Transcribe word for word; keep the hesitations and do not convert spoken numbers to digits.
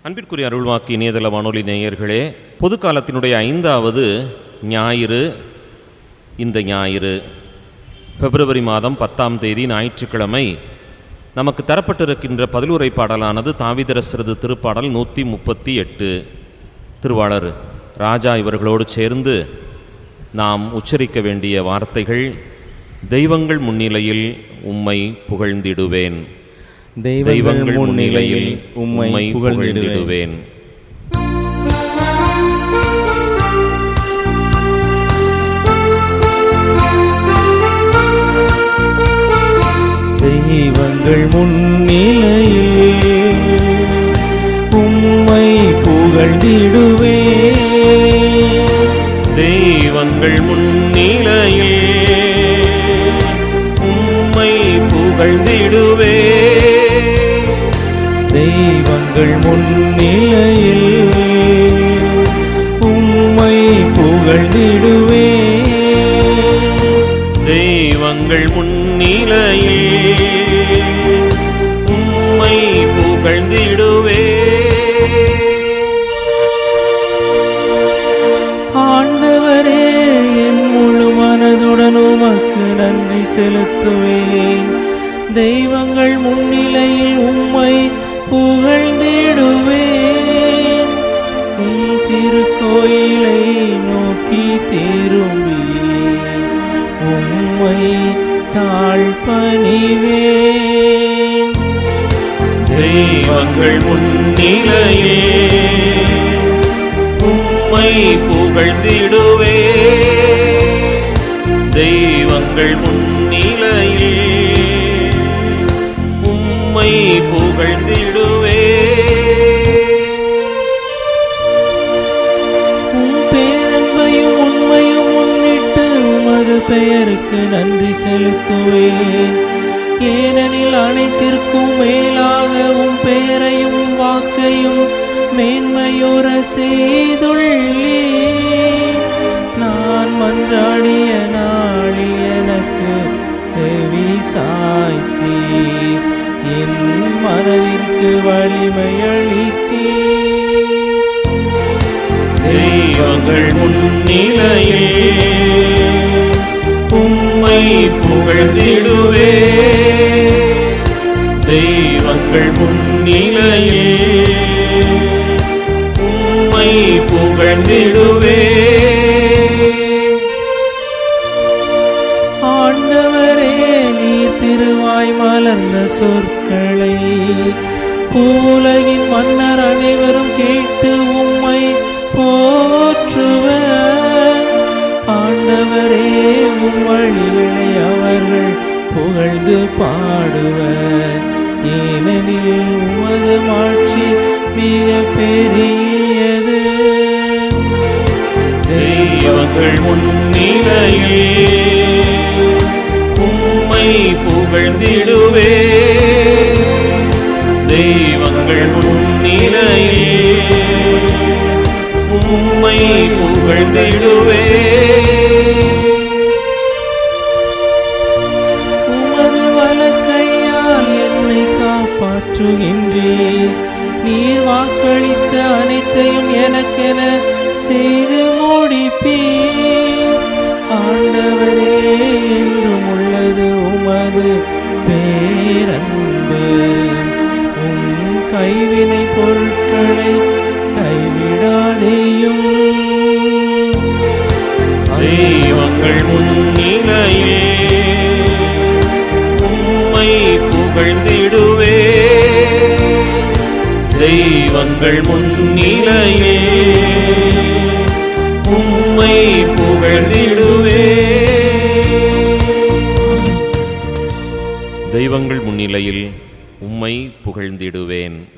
அன்பிற்குரிய அருள்வாக்கு இணையதள வானொலி நேயர்களே, பொது காலத்தினுடைய ஐந்தாவது ஞாயிறு இந்த ஞாயிறு பிப்ரவரி மாதம் பத்தாம் தேதி ஞாயிற்றுக்கிழமை நமக்கு தரப்பட்டிருக்கின்ற பதிலுரை பாடலானது தாவீதரசரது திருப்பாடல் நூற்றி முப்பத்தி எட்டு. திருவாளர் ராஜா இவர்களோடு சேர்ந்து நாம் உச்சரிக்க வேண்டிய வார்த்தைகள்: தெய்வங்கள் முன்னிலையில் உம்மை புகழ்ந்திடுவேன், தெய்வங்கள் முன்னிலையில் உம்மை புகழ்ந்திடுவேன். தெய்வங்கள் முன்னிலையில் உம்மை புகழ்ந்திடுவேன், தெய்வங்கள் முன்னிலையில் உம்மை புகழ்ந்திடுவேன், தெய்வங்கள் முன்னிலையில் உம்மை புகழ்ந்திடுவேன், தெய்வங்கள் முன்னிலையில் உம்மை புகழ்ந்திடுவேன். ஆண்டவரே, என் முழு மனதுடன் உமக்கு நன்றி செலுத்துவேன், தெய்வங்கள் முன்னிலையில் உம்மை புகழ்ந்திடுவேன். உம் திருக்கோயிலை நோக்கி திரும்பி உம்மை தாழ்பணிவேன், தெய்வங்கள் முன்னிலையில் உம்மை புகழ்ந்திடுவேன், தெய்வங்கள் முன்னிலையில் உம்மை புகழ்ந்திடுவேன். உம் பேரன்பையும் உண்மையும் முன்னிட்டு உமது பெயருக்கு நன்றி செலுத்துவேன், ஏனெனில் அனைத்திற்கும் மேலாக உம் பெயரையும் வாக்கையும் மேன்மையுற செய்துள்ளீர். நான் மன்றாடிய நாளில் எனக்கு செவி சாய்த்தீர், என் மனதிற்கு வலிமையளித்தீர். தெய்வங்கள் முன்னிலையில் உம்மை புகழ்ந்திடுவேன், தெய்வங்கள் முன்னிலையில் உம்மை புகழ்ந்திடுவேன். ஆண்டவரே, நீர் திருவாய் மலர்ந்த சொற்களை பூலகின் மன்னர் அனைவரும் கேட்டு உம்மை போற்றுவர். ஆண்டவரே, உம் வழிகளை அவர்கள் புகழ்ந்து பாடுவர், ஏனெனில் உமது மாட்சி மிக பெரியது. தெய்வங்கள் முன்னிலையில் உம்மை புகழ்ந்திடுவேன், தெய்வங்கள் முன்னிலையில் உம்மை புகழ்ந்திடுவேன். உமது வலக்கையால் என்னை காப்பாற்றுகின்றீர், நீர் வாக்களித்த அனைத்தையும் எனக்கென செய்து முடிப்பீர். ஆண்டவரே, என்றும் உள்ளது உமது பேரன்பு, உம் கைவினை பொருட்களை கைவிடாதேயும். தெய்வங்கள் முன்னிலையில் உம்மை புகழ்ந்திடுவேன், தெய்வங்கள் முன்னிலையில் உம்மை புகழ்ந்திடுவேன். தெய்வங்கள் முன்னிலையில் உம்மை புகழ்ந்திடுவேன்.